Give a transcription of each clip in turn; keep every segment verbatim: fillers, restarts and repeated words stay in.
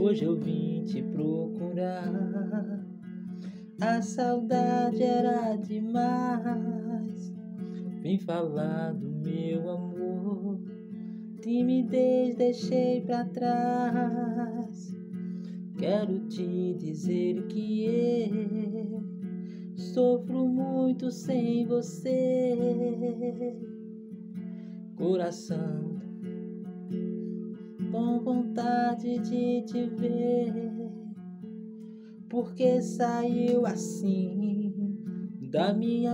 Hoje eu vim te procurar. A saudade era demais. Vim falar do meu amor. Timidez deixei pra trás. Quero te dizer que eu sofro muito sem você. Coração com vontade de te ver, porque saiu assim da minha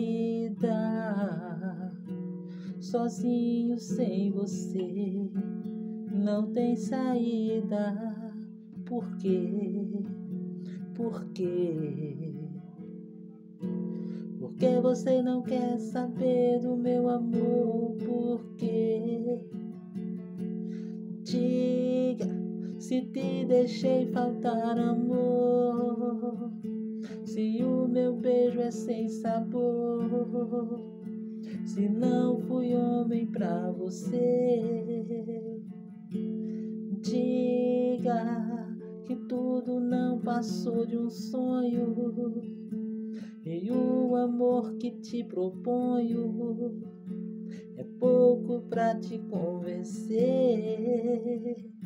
vida. Sozinho sem você não tem saída. Por quê? Por quê? Porque você não quer saber do meu amor? Por quê? Diga se te deixei faltar amor, se o meu beijo é sem sabor, se não fui homem pra você. Diga que tudo não passou de um sonho, e o amor que te proponho é pouco pra te convencer.